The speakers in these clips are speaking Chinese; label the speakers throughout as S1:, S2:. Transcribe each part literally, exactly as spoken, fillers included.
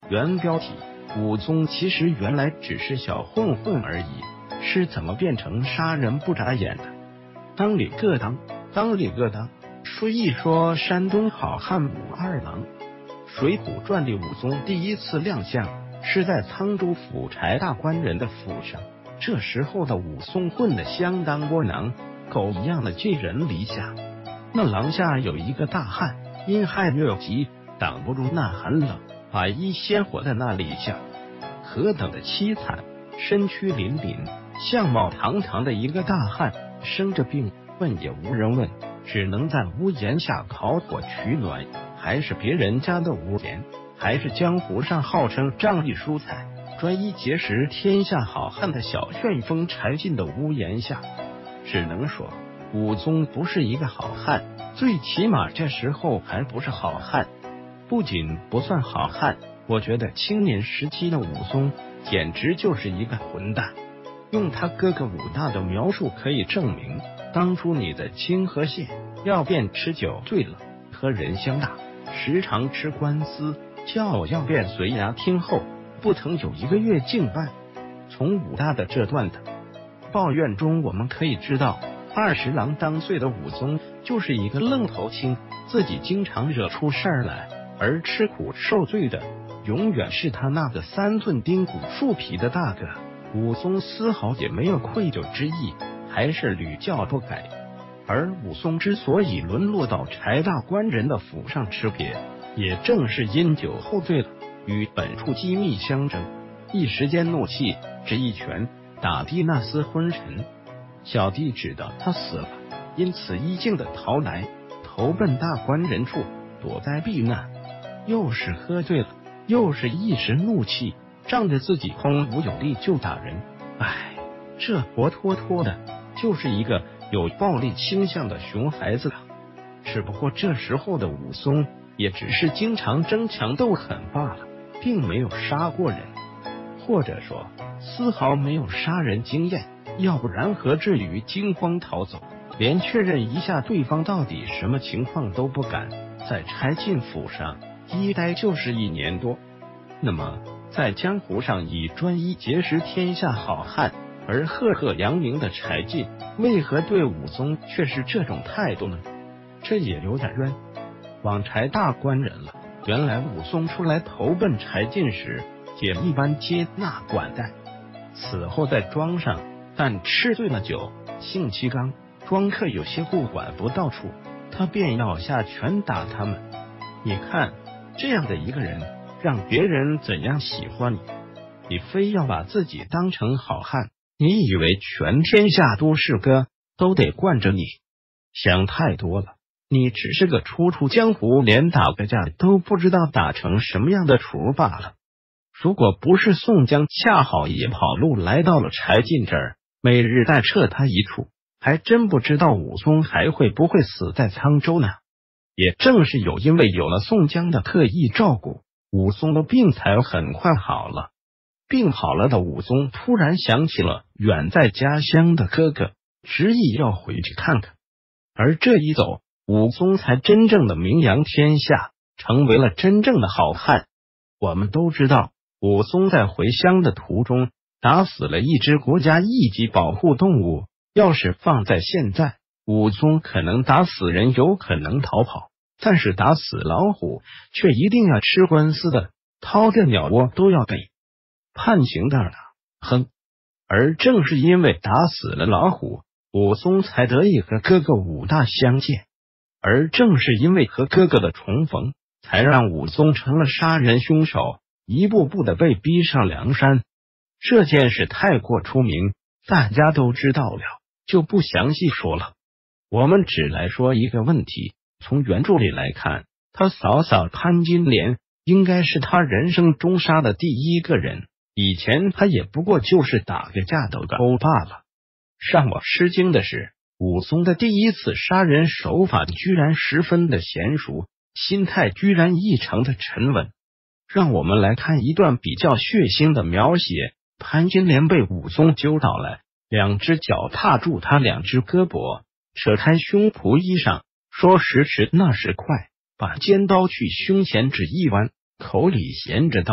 S1: 原标题：武松其实原来只是小混混而已，是怎么变成杀人不眨眼的？当里个当，当里个当。说一说山东好汉武二郎。水浒传里武松第一次亮相是在沧州府柴大官人的府上，这时候的武松混得相当窝囊，狗一样的寄人篱下。那廊下有一个大汉，因害疟疾，挡不住那寒冷，把衣鲜活在那里下，何等的凄惨！身躯凛凛，相貌堂堂的一个大汉，生着病，问也无人问，只能在屋檐下烤火取暖，还是别人家的屋檐，还是江湖上号称仗义疏财、专一结识天下好汉的小旋风柴进的屋檐下。只能说武松不是一个好汉，最起码这时候还不是好汉。不仅不算好汉，我觉得青年时期的武松简直就是一个混蛋。用他哥哥武大的描述可以证明，当初你在清河县要便吃酒醉了，和人相打，时常吃官司，叫要便随衙听候，不曾有一个月敬拜。从武大的这段的抱怨中，我们可以知道，二十郎当岁的武松就是一个愣头青，自己经常惹出事儿来，而吃苦受罪的永远是他那个三寸丁骨树皮的大哥。武松丝毫也没有愧疚之意，还是屡教不改。而武松之所以沦落到柴大官人的府上吃瘪，也正是因酒后醉了，与本处机密相争，一时间怒气，只一拳打的那厮昏沉。小弟知道他死了，因此衣襟的逃来，投奔大官人处，躲灾避难。又是喝醉了，又是一时怒气，仗着自己空无有力就打人。唉，这活脱脱的就是一个有暴力倾向的熊孩子啊！只不过这时候的武松也只是经常争强斗狠罢了，并没有杀过人，或者说丝毫没有杀人经验，要不然何至于惊慌逃走，连确认一下对方到底什么情况都不敢。在柴进府上一待就是一年多，那么在江湖上以专一结识天下好汉而赫赫扬名的柴进，为何对武松却是这种态度呢？这也有点冤枉柴大官人了。原来武松出来投奔柴进时，也一般接纳管待，此后在庄上，但吃醉了酒，性气刚，庄客有些不管不到处，他便要下拳打他们。你看这样的一个人，让别人怎样喜欢你？你非要把自己当成好汉，你以为全天下都市哥都得惯着你？想太多了，你只是个初出江湖，连打个架都不知道打成什么样的雏罢了。如果不是宋江恰好也跑路来到了柴进这儿，每日代撤他一处，还真不知道武松还会不会死在沧州呢。也正是有因为有了宋江的特意照顾，武松的病才很快好了。病好了的武松突然想起了远在家乡的哥哥，执意要回去看看。而这一走，武松才真正的名扬天下，成为了真正的好汉。我们都知道，武松在回乡的途中打死了一只国家一级保护动物，要是放在现在，武松可能打死人有可能逃跑，但是打死老虎却一定要吃官司的，掏个鸟窝都要被判刑的了。哼！而正是因为打死了老虎，武松才得以和哥哥武大相见，而正是因为和哥哥的重逢，才让武松成了杀人凶手，一步步的被逼上梁山。这件事太过出名，大家都知道了，就不详细说了。我们只来说一个问题，从原著里来看，他嫂嫂潘金莲应该是他人生中杀的第一个人，以前他也不过就是打个架斗个殴罢了。让我吃惊的是，武松的第一次杀人手法居然十分的娴熟，心态居然异常的沉稳。让我们来看一段比较血腥的描写。潘金莲被武松揪倒来，两只脚踏住他两只胳膊，扯开胸脯衣裳，说时迟那时快，把尖刀去胸前只一弯，口里衔着刀，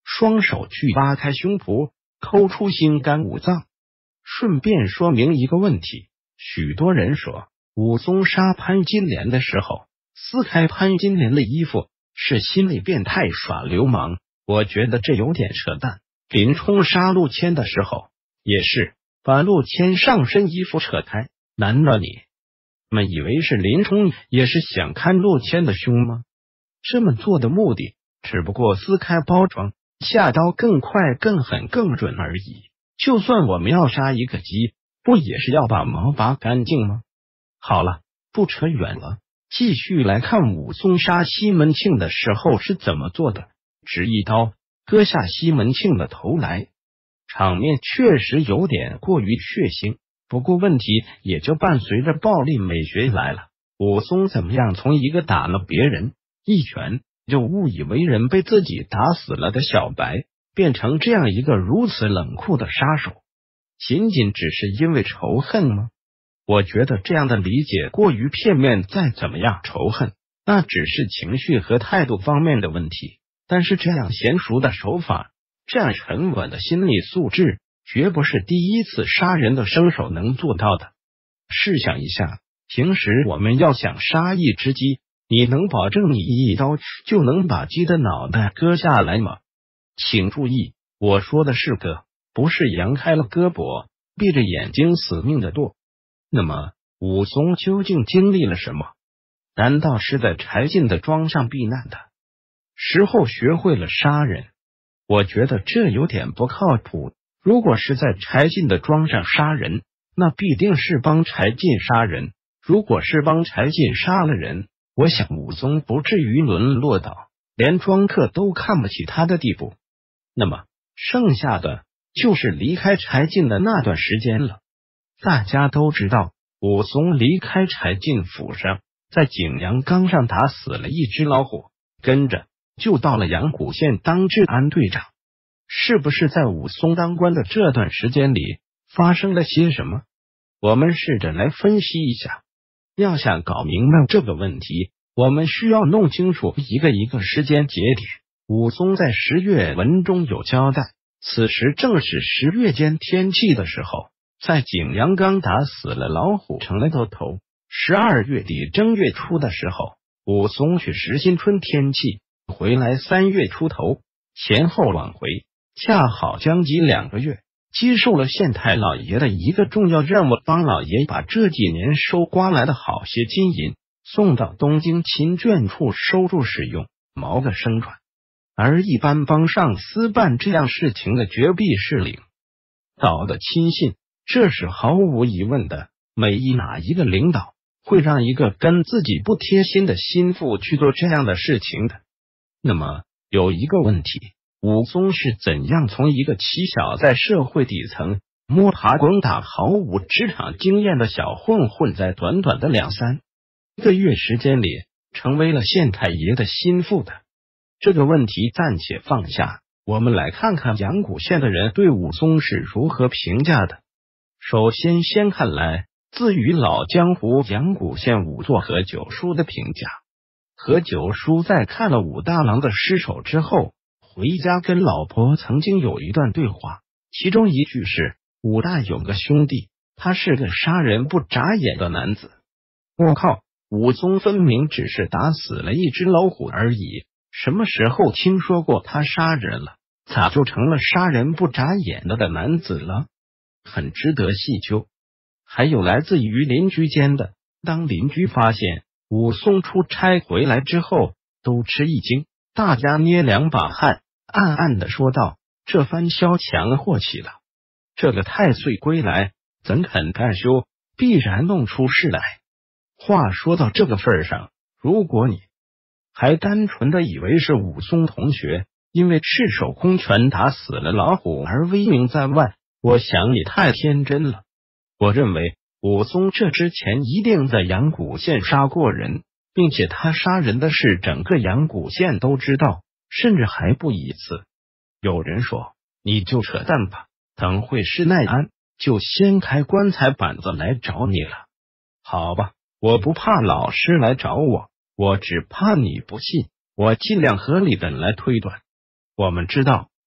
S1: 双手去挖开胸脯，抠出心肝五脏。顺便说明一个问题，许多人说武松杀潘金莲的时候撕开潘金莲的衣服是心理变态耍流氓，我觉得这有点扯淡。林冲杀陆谦的时候也是把陆谦上身衣服扯开，难道你们以为是林冲也是想看陆谦的胸吗？这么做的目的只不过撕开包装，下刀更快更狠更准而已。就算我们要杀一个鸡，不也是要把毛拔干净吗？好了，不扯远了，继续来看武松杀西门庆的时候是怎么做的。只一刀割下西门庆的头来，场面确实有点过于血腥，不过问题也就伴随着暴力美学来了。武松怎么样从一个打了别人一拳就误以为人被自己打死了的小白，变成这样一个如此冷酷的杀手？仅仅只是因为仇恨吗？我觉得这样的理解过于片面，再怎么样仇恨，那只是情绪和态度方面的问题。但是这样娴熟的手法，这样沉稳的心理素质，绝不是第一次杀人的生手能做到的。试想一下，平时我们要想杀一只鸡，你能保证你一刀就能把鸡的脑袋割下来吗？请注意，我说的是割，不是扬开了胳膊闭着眼睛死命的剁。那么武松究竟经历了什么？难道是在柴进的庄上避难的时候学会了杀人？我觉得这有点不靠谱。如果是在柴进的庄上杀人，那必定是帮柴进杀人。如果是帮柴进杀了人，我想武松不至于沦落到连庄客都看不起他的地步。那么剩下的就是离开柴进的那段时间了。大家都知道，武松离开柴进府上，在景阳冈上打死了一只老虎，跟着就到了阳谷县当治安队长。是不是在武松当官的这段时间里发生了些什么？我们试着来分析一下。要想搞明白这个问题，我们需要弄清楚一个一个时间节点。武松在十月文中有交代，此时正是十月间天气的时候，在景阳冈打死了老虎成了个头。十二月底正月初的时候，武松去石新春天气，回来三月出头，前后往回恰好将近两个月，接受了县太老爷的一个重要任务，帮老爷把这几年收刮来的好些金银送到东京秦卷处收住使用，谋个生传。而一般帮上司办这样事情的绝必是领导的亲信，这是毫无疑问的。没一哪一个领导会让一个跟自己不贴心的心腹去做这样的事情的。那么有一个问题，武松是怎样从一个起小在社会底层摸爬滚打毫无职场经验的小混混，在短短的两三个月时间里成为了县太爷的心腹的？这个问题暂且放下，我们来看看阳谷县的人对武松是如何评价的。首先先看来自于老江湖阳谷县仵作何九叔的评价。何九叔在看了武大郎的尸首之后，回家跟老婆曾经有一段对话，其中一句是：武大有个兄弟，他是个杀人不眨眼的男子。我靠，武松分明只是打死了一只老虎而已，什么时候听说过他杀人了？咋就成了杀人不眨眼的的男子了？很值得细究。还有来自于邻居间的，当邻居发现武松出差回来之后，都吃一惊，大家捏两把汗，暗暗的说道：这番萧强祸起了，这个太岁归来，怎肯干休，必然弄出事来。话说到这个份上，如果你还单纯的以为是武松同学因为赤手空拳打死了老虎而威名在外，我想你太天真了。我认为武松这之前一定在阳谷县杀过人，并且他杀人的事整个阳谷县都知道，甚至还不一次。有人说你就扯淡吧，等会是奈安就掀开棺材板子来找你了。好吧，我不怕老师来找我，我只怕你不信。我尽量合理的来推断。我们知道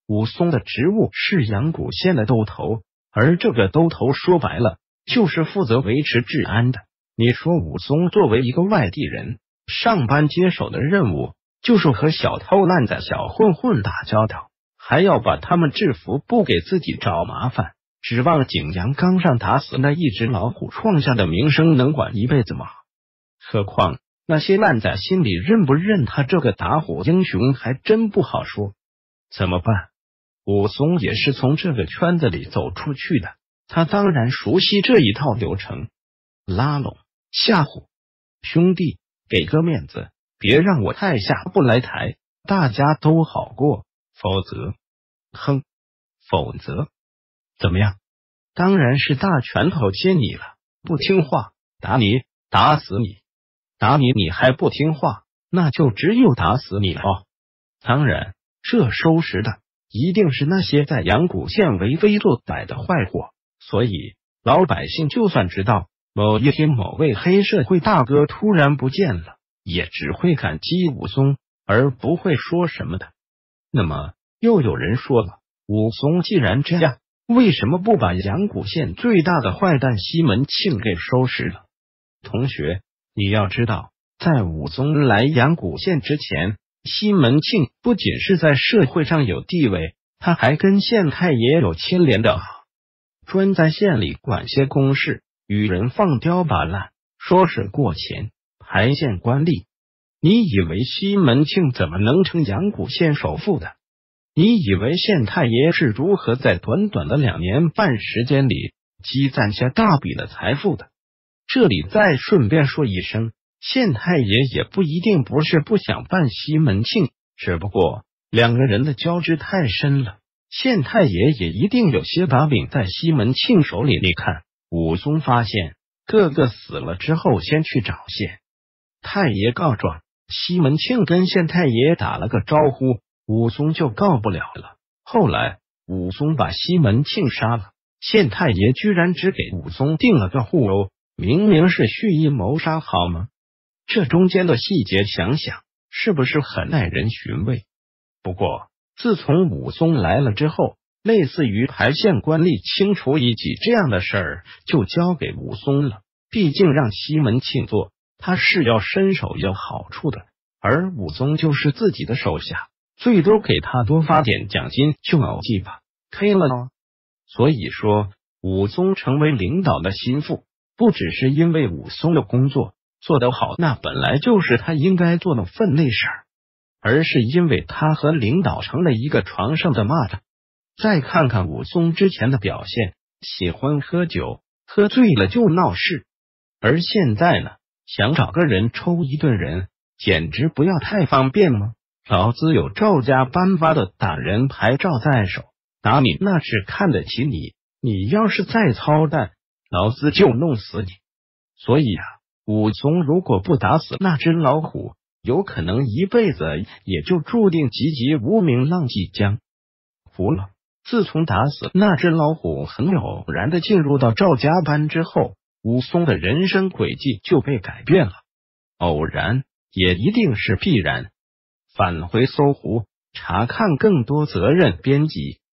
S1: 武松的职务是阳谷县的都头，而这个都头说白了就是负责维持治安的。你说武松作为一个外地人，上班接手的任务就是和小偷烂仔、小混混打交道，还要把他们制服，不给自己找麻烦，指望景阳冈上打死那一只老虎创下的名声能管一辈子吗？何况那些烂仔心里认不认他这个打虎英雄还真不好说。怎么办？武松也是从这个圈子里走出去的，他当然熟悉这一套流程。拉拢、吓唬，兄弟，给个面子，别让我太下不来台，大家都好过，否则，哼，否则怎么样？当然是大拳头接你了，不听话，打你，打死你，打你你还不听话，那就只有打死你了哦。当然，这收拾的一定是那些在阳谷县为非作歹的坏货，所以老百姓就算知道某一天某位黑社会大哥突然不见了，也只会感激武松，而不会说什么的。那么又有人说了，武松既然这样，为什么不把阳谷县最大的坏蛋西门庆给收拾了？同学，你要知道，在武松来阳谷县之前，西门庆不仅是在社会上有地位，他还跟县太爷有牵连的，专在县里管些公事，与人放刁把烂，说是过钱，排县官吏。你以为西门庆怎么能成阳谷县首富的？你以为县太爷是如何在短短的两年半时间里积攒下大笔的财富的？这里再顺便说一声，县太爷也不一定不是不想办西门庆，只不过两个人的交织太深了，县太爷也一定有些把柄在西门庆手里。你看，武松发现个个死了之后，先去找县太爷告状，西门庆跟县太爷打了个招呼，武松就告不了了。后来武松把西门庆杀了，县太爷居然只给武松定了个互殴，明明是蓄意谋杀，好吗？这中间的细节想想，是不是很耐人寻味？不过自从武松来了之后，类似于排县官吏、清除异己这样的事儿就交给武松了。毕竟让西门庆做，他是要伸手要好处的，而武松就是自己的手下，最多给他多发点奖金就熬记吧，K 了哦。所以说，武松成为领导的心腹，不只是因为武松的工作做得好，那本来就是他应该做的分内事儿，而是因为他和领导成了一个床上的蚂蚱。再看看武松之前的表现，喜欢喝酒，喝醉了就闹事，而现在呢，想找个人抽一顿人，简直不要太方便吗？老子有赵家颁发的打人牌照在手，打你那是看得起你，你要是再操蛋，老子就弄死你。所以啊，武松如果不打死那只老虎，有可能一辈子也就注定籍籍无名，浪迹江湖了。自从打死那只老虎，很偶然的进入到赵家班之后，武松的人生轨迹就被改变了。偶然也一定是必然。返回搜狐，查看更多责任编辑。